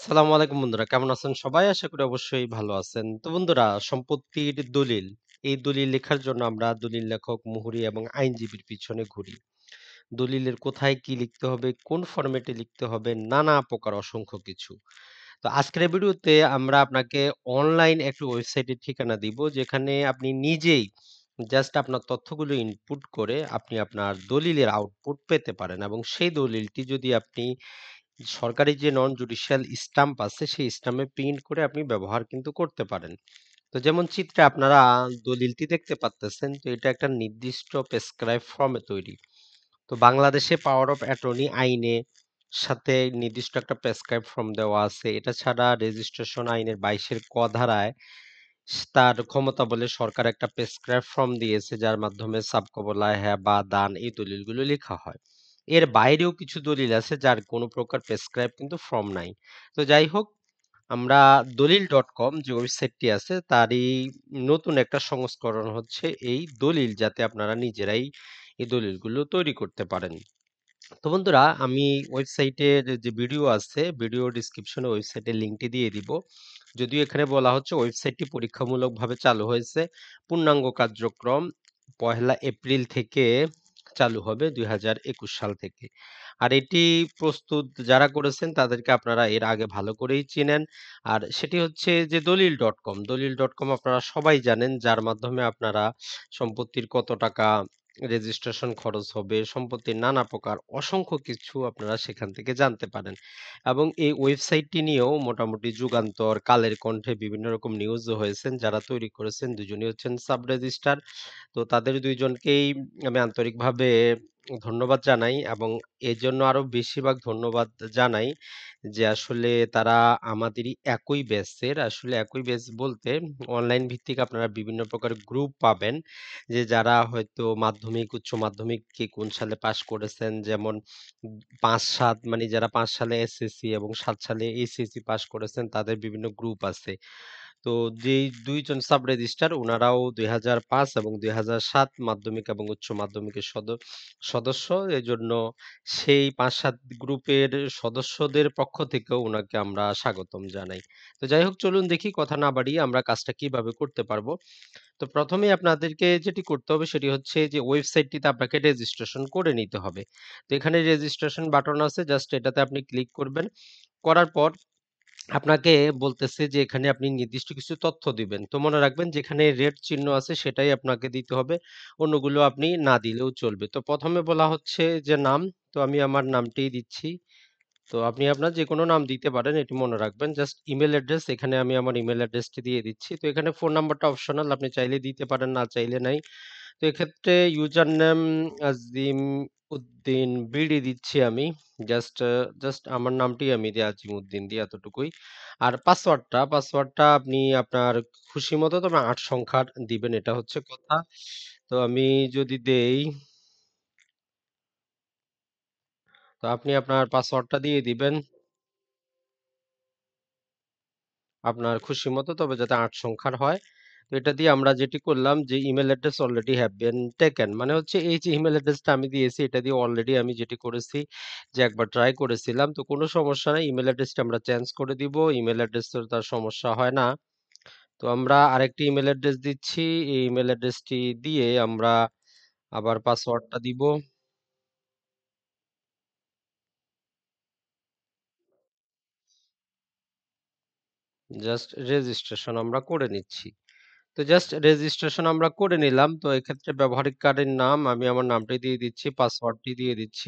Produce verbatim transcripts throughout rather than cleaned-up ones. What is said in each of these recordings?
আসসালামু আলাইকুম বন্ধুরা, কেমন আছেন সবাই? আশা করি অবশ্যই ভালো আছেন। তো বন্ধুরা, সম্পত্তির দলিল, এই দলিল লেখার জন্য আমরা দলিল লেখক, মুহুরি এবং আইনজীবীর পিছনে ঘুরি। দলিলের কোথায় কি লিখতে হবে, কোন ফরম্যাটে লিখতে হবে, নানা প্রকার অসংখ্য কিছু। তো আজকের এই ভিডিওতে আমরা আপনাকে অনলাইন একটি ওয়েবসাইটের ঠিকানা দিব, যেখানে আপনি নিজেই জাস্ট আপনার তথ্যগুলো ইনপুট করে আপনি আপনার দলিলের আউটপুট পেতে পারেন এবং সেই দলিলটি যদি আপনি সরকারি যে নন জুডিশিয়াল স্ট্যাম্প আছে সেই স্ট্যাম্পে প্রিন্ট করে আপনি ব্যবহার কিন্তু করতে পারেন। তো যেমন চিত্রে আপনারা দলিলটি দেখতে পাচ্তেছেন, তো এটা একটা নির্দিষ্ট প্রেসক্রাইব ফর্মে তৈরি। তো বাংলাদেশে পাওয়ার অফ অ্যাটর্নি আইনে সাথে নির্দিষ্ট একটা প্রেসক্রাইব ফর্ম দেওয়া আছে। এটা ছাড়া রেজিস্ট্রেশন আইনের বাইশের ক ধারায় তার ক্ষমতা বলে সরকার একটা প্রেসক্রাইব ফর্ম দিয়েছে, যার মাধ্যমে সাবকবলা, হ্যাঁ বা দান এই দলিলগুলো লেখা হয়। এর বাইরেও কিছু দলিল আছে যার কোনো প্রকার প্রেসক্রাইব কিন্তু ফর্ম নাই। তো যাই হোক, আমরা দলিল ডট কম যে ওয়েবসাইটটি আছে তারই নতুন একটা সংস্করণ হচ্ছে এই দলিল, যাতে আপনারা নিজেরাই এই দলিলগুলো তৈরি করতে পারেন। তো বন্ধুরা, আমি ওয়েবসাইটের যে ভিডিও আছে, ভিডিও ডিসক্রিপশনে ওয়েবসাইটের লিঙ্কটি দিয়ে দিব। যদিও এখানে বলা হচ্ছে ওয়েবসাইটটি পরীক্ষামূলকভাবে চালু হয়েছে, পূর্ণাঙ্গ কার্যক্রম পহেলা এপ্রিল থেকে চালু হবে দুই হাজার একুশ সাল থেকে। আর এটি প্রস্তুত যারা করেছেন তাদেরকে আপনারা এর আগে ভালো করেই চিনেন। আর সেটি হচ্ছে যে দলিল ডট কম। দলিল ডট কম আপনারা সবাই জানেন, যার মাধ্যমে আপনারা সম্পত্তির কত টাকা রেজিস্ট্রেশন খরচ হবে, সম্পত্তির নানা প্রকার অসংখ্য কিছু আপনারা সেখান থেকে জানতে পারেন। এবং এই ওয়েবসাইটটি নিয়েও মোটামুটি যুগান্তর, কালের কণ্ঠে বিভিন্ন রকম নিউজও হয়েছেন। যারা তৈরি করেছেন দুজনই হচ্ছেন সাব রেজিস্ট্রার। তো তাদের দুই জনকেই আমি আন্তরিকভাবে ধন্যবাদ জানাই এবং এজন্য আরো বেশিরভাগ ধন্যবাদ জানাই যে আসলে তারা আমাদেরই একই ব্যাচের। আসলে একই ব্যাচ বলতে অনলাইন ভিত্তিক আপনারা বিভিন্ন প্রকার গ্রুপ পাবেন, যে যারা হয়তো মাধ্যমিক, উচ্চ মাধ্যমিক কে কোন সালে পাস করেছেন, যেমন পাঁচ সাত মানে যারা পাঁচ সালে এসএসসি এবং সাত সালে এইচএসসি পাস করেছেন তাদের বিভিন্ন গ্রুপ আছে। তো যেই দুই জন সাব রেজিস্ট্রার উনারাও দুই হাজার পাঁচ এবং দুই হাজার সাত মাধ্যমিক এবং উচ্চ মাধ্যমিকের সদ সদস্য। এজন্য সেই পাঁচ সাত গ্রুপের সদস্যদের পক্ষ থেকেও উনাকে আমরা স্বাগতম জানাই। তো যাই হোক, চলুন দেখি কথা না বাড়িয়ে আমরা কাজটা কিভাবে করতে পারবো। তো প্রথমেই আপনাদেরকে যেটি করতে হবে সেটি হচ্ছে যে ওয়েবসাইটটিতে আপনাকে রেজিস্ট্রেশন করে নিতে হবে। তো এখানে রেজিস্ট্রেশন বাটন আছে, জাস্ট এটাতে আপনি ক্লিক করবেন। করার পর আপনাকে বলতেছে যে এখানে আপনি নির্দিষ্ট কিছু তথ্য দিবেন। তো মনে রাখবেন যেখানে রেড চিহ্ন আছে সেটাই আপনাকে দিতে হবে। অন্যগুলো আপনি না দিলেও চলবে। তো প্রথমে বলা হচ্ছে যে নাম, তো আমি আমার নামটিই দিচ্ছি। তো আপনি আপনার যেকোনো নাম দিতে পারেন, এটি মনে রাখবেন। জাস্ট ইমেইল অ্যাড্রেস, এখানে আমি আমার ইমেইল অ্যাড্রেসটি দিয়ে দিচ্ছি। তো এখানে ফোন নাম্বারটা অপশনাল, আপনি চাইলে দিতে পারেন, না চাইলে নাই। তো এক্ষেত্রে user name Azim Uddin BD দিচ্ছি আমি। জাস্ট জাস্ট আমার নামটি আমি দিই আজিম উদ্দিন দিয়ে, এতটুকুই। আর পাসওয়ার্ডটা পাসওয়ার্ডটা আপনি আপনার খুশি মতো, তবে আট সংখ্যার দিবেন, এটা হচ্ছে কথা। তো আমি যদি দেই, তো আপনি আপনার পাসওয়ার্ডটা দিয়ে দিবেন আপনার খুশি মতো, তবে যাতে আট সংখ্যার হয়। তো এটা দিয়ে আমরা যেটি করলাম, যে email address already have been taken, মানে হচ্ছে এই যে ইমেল অ্যাড্রেসটা আমি দিয়েছি এটা দিয়ে অলরেডি আমি যেটি করেছি যে একবার ট্রাই করেছিলাম। তো কোনো সমস্যা নাই, ইমেল অ্যাড্রেসটা আমরা চেঞ্জ করে দিব। ইমেল অ্যাড্রেসের তার সমস্যা হয় না। তো আমরা আরেকটি ইমেল অ্যাড্রেস দিচ্ছি। এই ইমেল অ্যাড্রেসটি দিয়ে আমরা আবার পাসওয়ার্ডটা দিব। জাস্ট রেজিস্ট্রেশন আমরা করে নিচ্ছি। তো জাস্ট রেজিস্ট্রেশন আমরা করে নিলাম। তো এক্ষেত্রে ব্যবহারকারীর নাম আমি আমার নামটি দিয়ে দিচ্ছি, পাসওয়ার্ডটি দিয়ে দিচ্ছি।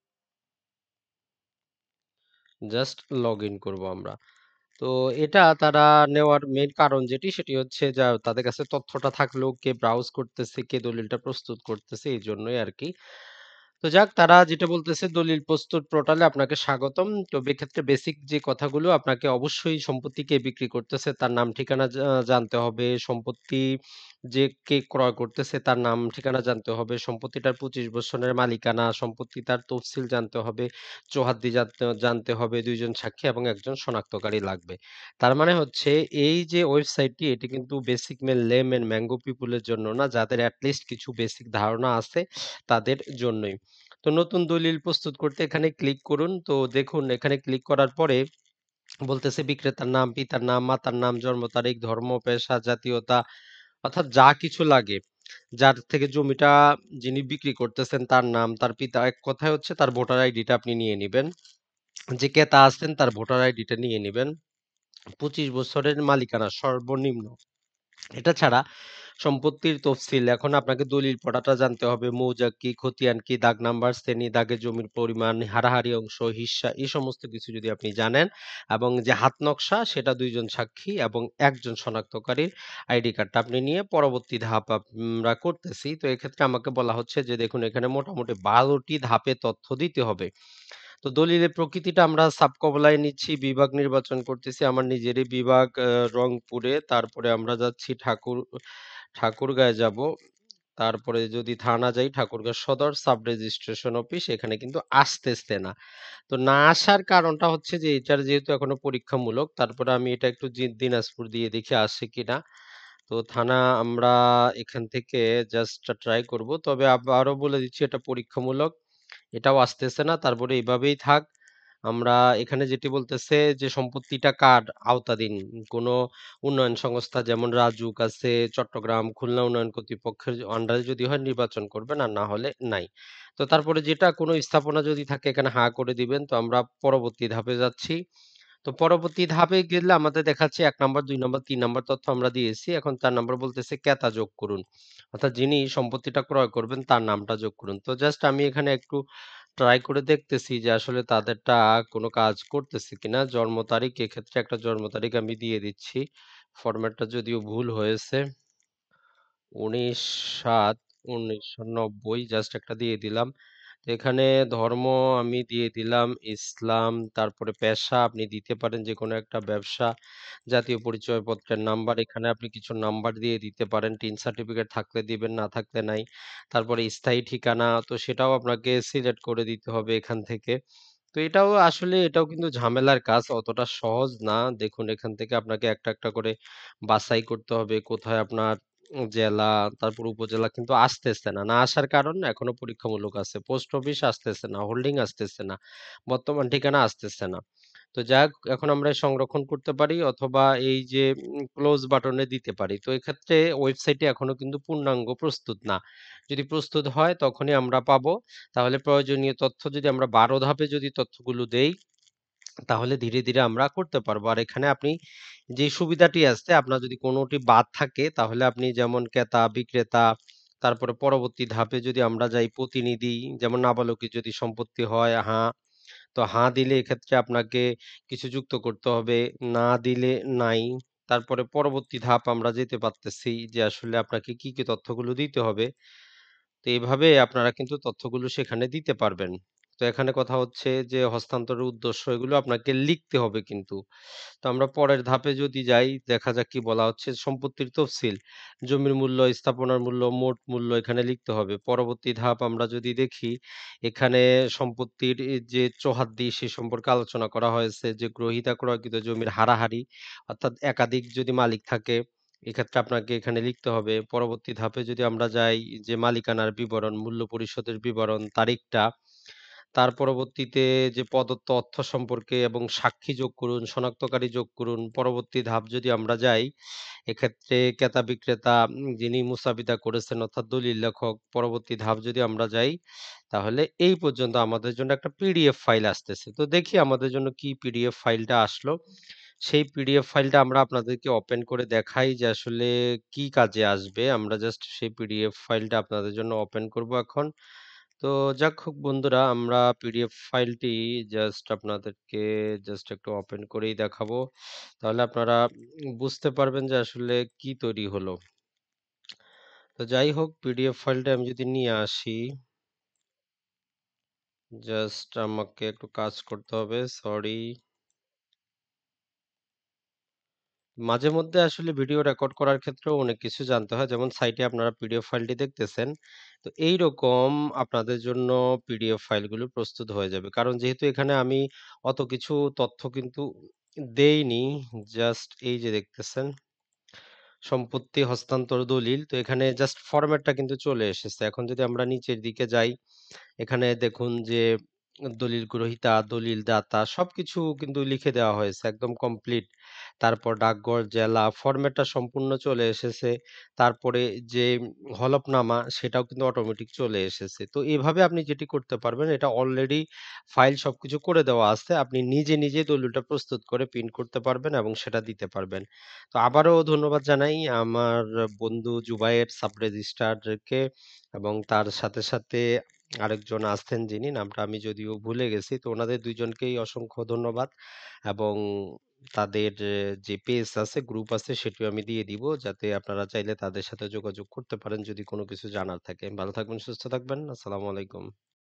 জাস্ট লগইন করব আমরা। তো এটা তারা নেওয়ার মেইন কারণ যেটি, সেটি হচ্ছে যা তাদের কাছে তথ্যটা থাকলেও কে ব্রাউজ করতেছে, কে দলিলটা প্রস্তুত করতেছে, এইজন্যই আরকি। তো যাক, তারা যেটা বলতেছে দলিল প্রস্তুত পোর্টালে আপনাকে স্বাগতম। তো এক্ষেত্রে বেসিক যে কথাগুলো, আপনাকে অবশ্যই সম্পত্তি কে বিক্রি করতেছে তার নাম ঠিকানা জা জানতে হবে। সম্পত্তি যে কে ক্রয় করতেছে তার নাম ঠিকানা জানতে হবে। সম্পত্তিটার পঁচিশ বছরের মালিকানা, সম্পত্তি তার তফসিল জানতে হবে। চৌহাদ্দি জানতে জানতে হবে, দুই জন সাক্ষী এবং একজন শনাক্তকারী লাগবে। তার মানে হচ্ছে এই যে ওয়েবসাইটটি, এটি কিন্তু basic men layman mango people এর জন্য না, যাদের এট লিস্ট কিছু বেসিক ধারণা আছে তাদের জন্যই। তো নতুন দলিল প্রস্তুত করতে এখানে ক্লিক করুন। তো দেখুন, এখানে ক্লিক করার পরে বলতেছে বিক্রেতার নাম, পিতার নাম, মাতার নাম, জন্ম তারিখ, ধর্ম, পেশা, জাতীয়তা অর্থাৎ যা কিছু লাগে, যার থেকে জমিটা যিনি বিক্রি করতেছেন তার নাম, তার পিতা, এক কথায় হচ্ছে তার ভোটার আইডিটা আপনি নিয়ে নিবেন। যে ক্রেতা আছেন তার ভোটার আইডিটা নিয়ে নিবেন। পঁচিশ বছরের মালিকানা সর্বনিম্ন। এটা ছাড়া সম্পত্তির তফসিল, এখন আপনাকে দলিল পড়াটা জানতে হবে, মৌজা কি, খতিয়ান কি, দাগ নাম্বার, শ্রেণী, দাগে জমির পরিমাণ, হারাহারি অংশ, হিস্সা, এই সমস্ত কিছু যদি আপনি জানেন এবং যে হাত নকশা সেটা দুইজন সাক্ষী এবং একজন শনাক্তকারীর আইডি কার্ডটা আপনি নিয়ে পরবর্তী ধাপ আমরা করতেছি। তো এক্ষেত্রে আমাকে বলা হচ্ছে যে দেখুন এখানে মোটামুটি বারোটি ধাপে তথ্য দিতে হবে। তো দলিলের প্রকৃতিটা আমরা সাবকবলায় নিচ্ছি, বিভাগ নির্বাচন করতেছি আমার নিজেরই বিভাগ আহ, রংপুরে, তারপরে আমরা যাচ্ছি ঠাকুর ঠাকুরগাঁয়ে যাব, তারপরে যদি থানা যাই ঠাকুরগাঁও সদর সাব রেজিস্ট্রেশন অফিস, এখানে কিন্তু আসতেছে না। তো না আসার কারণটা হচ্ছে যে এটার যেহেতু এখনো পরীক্ষামূলক, তারপরে আমি এটা একটু জি- দিনাজপুর দিয়ে দেখি আসে কিনা। তো থানা আমরা এখান থেকে জাস্ট ট্রাই করব, তবে আবারও বলে দিচ্ছি এটা পরীক্ষামূলক, এটাও আসতেছে না। তারপরে এভাবেই থাক। আমরা এখানে যেটি বলতেছে যে সম্পত্তিটা কার আওতাধীন, কোনো উন্নয়ন সংস্থা যেমন রাজুক আছে চট্টগ্রাম, খুলনা উন্নয়ন কর্তৃপক্ষের আন্ডারে যদি হয় নির্বাচন করবেন, আর না হলে নাই। তো তারপরে যেটা কোনো স্থাপনা যদি থাকে এখানে হা করে দিবেন। তো আমরা পরবর্তী ধাপে যাচ্ছি। তো পরবর্তী ধাপে গেলে আমাদের দেখাচ্ছে এক নাম্বার, দুই নাম্বার, তিন নাম্বার তথ্য আমরা দিয়েছি। এখন চার নাম্বার বলতেছে ক্রেতা যোগ করুন। অর্থাৎ যিনি সম্পত্তিটা ক্রয় করবেন তার নামটা যোগ করুন। তো জাস্ট আমি এখানে একটু ট্রাই করে দেখতেছি যে আসলে তাদেরটা কোনো কাজ করতেছে কিনা। জন্ম তারিখ, এক্ষেত্রে একটা জন্ম তারিখ আমি দিয়ে দিচ্ছি। ফরম্যাটটা যদিও ভুল হয়েছে। উনিশ সাত উনিশশো নব্বই জাস্ট একটা দিয়ে দিলাম। তো এখানে ধর্ম আমি দিয়ে দিলাম ইসলাম, তারপরে পেশা আপনি দিতে পারেন যে কোনো একটা ব্যবসা, জাতীয় পরিচয়পত্রের নাম্বার এখানে আপনি কিছু নাম্বার দিয়ে দিতে পারেন, টিন সার্টিফিকেট থাকলে দিবেন, না থাকলে নাই। তারপরে স্থায়ী ঠিকানা, তো সেটাও আপনাকে সিলেক্ট করে দিতে হবে এখান থেকে। তো এটাও আসলে এটাও কিন্তু ঝামেলার কাজ, অতটা সহজ না। দেখুন এখান থেকে আপনাকে একটা একটা করে বাছাই করতে হবে কোথায় আপনার জেলা, তারপর উপজেলা কিন্তু আসতেছে না। না আসার কারণ এখনো পরীক্ষামূলক আছে। পোস্ট অফিস আসতেছে না, হোল্ডিং আসতেছে না, বর্তমান ঠিকানা আসতেছে না। তো যাক, এখন আমরা সংরক্ষণ করতে পারি অথবা এই যে ক্লোজ বাটনে দিতে পারি। তো এক্ষেত্রে ওয়েবসাইটে এখনো কিন্তু পূর্ণাঙ্গ প্রস্তুত না। যদি প্রস্তুত হয় তখনই আমরা পাবো। তাহলে প্রয়োজনীয় তথ্য যদি আমরা বারো ধাপে যদি তথ্যগুলো দেই তাহলে ধীরে, ধীরে আমরা করতে পারবো। আর এখানে আপনি যে সুবিধাটি আছে আপনার যদি কোনটি বাদ থাকে তাহলে আপনি যেমন ক্রেতা, বিক্রেতা, তারপরে পরবর্তী ধাপে যদি আমরা যাই প্রতিনিধি, যেমন নাবালকের যদি সম্পত্তি হয় হ্যাঁ, তো হ্যাঁ দিলে এক্ষেত্রে আপনাকে কিছু যুক্ত করতে হবে, না দিলে নাই। তারপরে পরবর্তী ধাপ আমরা যেতে পারতেছি যে আসলে আপনাকে কি, কি তথ্যগুলো দিতে হবে। তো এভাবে আপনারা কিন্তু তথ্যগুলো সেখানে দিতে পারবেন। তো এখানে কথা হচ্ছে যে হস্তান্তরের উদ্দেশ্য এগুলো আপনাকে লিখতে হবে কিন্তু। তো আমরা পরের ধাপে যদি যাই দেখা যাক কি বলা হচ্ছে, সম্পত্তির তফসিল, জমির মূল্য, স্থাপনার মূল্য, মোট মূল্য এখানে লিখতে হবে। পরবর্তী ধাপ আমরা যদি দেখি এখানে সম্পত্তির এই যে চৌহাদ্দি সে সম্পর্কে আলোচনা করা হয়েছে, যে গ্রহীতা ক্রয়কৃত জমির হারাহারি অর্থাৎ একাধিক যদি মালিক থাকে এক্ষেত্রে আপনাকে এখানে লিখতে হবে। পরবর্তী ধাপে যদি আমরা যাই যে মালিকানার বিবরণ, মূল্য পরিশোধের বিবরণ, তারিখটা, তার পরবর্তীতে যে প্রদত্ত অর্থ সম্পর্কে এবং সাক্ষী যোগ করুন, শনাক্তকারী যোগ করুন। পরবর্তী ধাপ যদি আমরা যাই, এক্ষেত্রে ক্রেতা বিক্রেতা উম যিনি মুসাবিদা করেছেন অর্থাৎ দলিল লেখক। পরবর্তী ধাপ যদি আমরা যাই, তাহলে এই পর্যন্ত আমাদের জন্য একটা পিডিএফ ফাইল আসতেছে। তো দেখি আমাদের জন্য কি পিডিএফ ফাইলটা আসলো। সেই পিডিএফ ফাইলটা আমরা আপনাদেরকে ওপেন করে দেখাই যে আসলে কি কাজে আসবে। আমরা জাস্ট সেই পিডিএফ ফাইলটা আপনাদের জন্য ওপেন করব এখন। তো যাক হোক বন্ধুরা, আমরা পিডিএফ ফাইলটি জাস্ট আপনাদেরকে জাস্ট একটু ওপেন করেই দেখাবো। তাহলে আপনারা উম বুঝতে পারবেন যে আসলে কি তৈরি হলো। তো যাই হোক, পিডিএফ ফাইলটা আমি যদি নিয়ে আসি, জাস্ট আমাকে একটু কাজ করতে হবে। সরি। মাঝে মধ্যে আসলে ভিডিও রেকর্ড করার ক্ষেত্রেও অনেক কিছু জানতে হয়। যেমন সাইটে আপনারা পিডিএফ ফাইলটি দেখতেছেন। তো এইরকম আপনাদের জন্য পিডিএফ ফাইলগুলো প্রস্তুত হয়ে যাবে। কারণ যেহেতু এখানে আমি অত কিছু তথ্য কিন্তু দেইনি। জাস্ট এই যে দেখতেছেন সম্পত্তি হস্তান্তর দলিল। তো এখানে জাস্ট ফরম্যাটটা কিন্তু চলে এসেছে। এখন যদি আমরা নিচের দিকে যাই, এখানে দেখুন যে দলিল গ্রহীতা, দলিল দাতা সবকিছু কিন্তু লিখে দেওয়া হয়েছে একদম কমপ্লিট। তারপর ডাকঘর, জেলা ফরম্যাটটা সম্পূর্ণ চলে এসেছে। তারপরে যে হলফনামা সেটাও কিন্তু অটোমেটিক চলে এসেছে। তো এভাবে আপনি যেটি করতে পারবেন এটা অলরেডি ফাইল সবকিছু করে দেওয়া আছে। আপনি নিজে, নিজে দলিলটা প্রস্তুত করে প্রিন্ট করতে পারবেন এবং সেটা দিতে পারবেন। তো আবারও ধন্যবাদ জানাই আমার বন্ধু জুবায়ের সাব রেজিস্ট্রারকে এবং তার সাথে, সাথে আরেকজন আছেন যিনি নামটা আমি যদিও ভুলে গেছি। তো উনাদের দুই জনকেই অসংখ্য ধন্যবাদ এবং তাদের এ যে পেজ আছে, গ্রুপ আছে সেটিও আমি দিয়ে দিব। যাতে আপনারা চাইলে তাদের সাথে যোগাযোগ করতে পারেন যদি কোনো কিছু জানার থাকে। ভালো থাকবেন, সুস্থ থাকবেন। আসসালামু আলাইকুম।